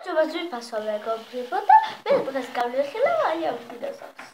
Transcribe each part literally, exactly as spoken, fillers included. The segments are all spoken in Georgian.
Cuma zvifasol მეგობრებო და მე დღეს გავიხილა აი ამ ვიდეოს.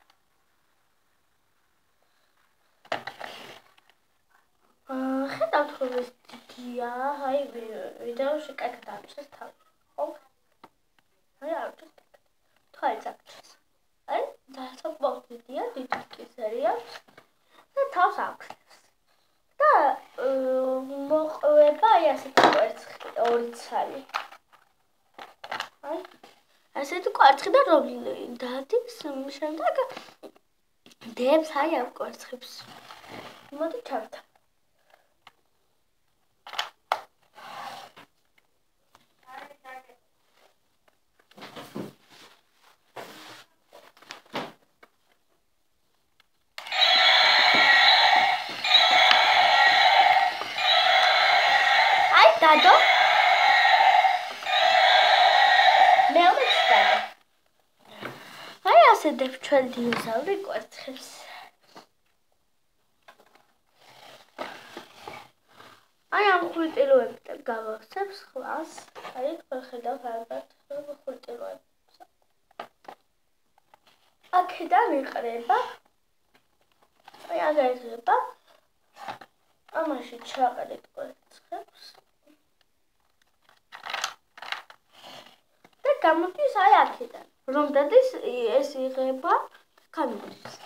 აა ხედავთ რომ ეს დიდია, აი ვიდეოში კარგად ამჩნევს თავი. ხო? აი ამჩნევს. თვალიც ამჩნევს. აი დასაბოლოო დიდია, დიდი კისერია და თავს ამხსნევს. და მოყვება აი ასეთი კვერცხი, ორი ცალი. აი ასეთი კვერცხი და რომლი დადის შემდეგ დებს აი ამ კვერცხებს. მოდი ჩავთ. აი დადო მეორე სტადი. აი ასე დებ ჩვენ დინოზავრი კვერცხებს. აი ამ ხვრიტილოებთან გავახსენებ ხვას. აი თქვენ ხედავთ ალბათ ხვრიტილოებს. აქედან იყრება. აი აგერება. ამაში ჩაყრით კვერცხებს. და გამოდის აი აქედან. რომ დადის ეს იღება გამოდის.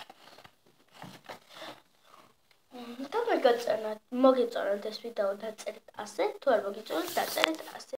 და მეგოწერთ, მოგეწონათ ეს ვიდეო დაწერით ასე, თუ არ მოგეწონათ დაწერით ასე.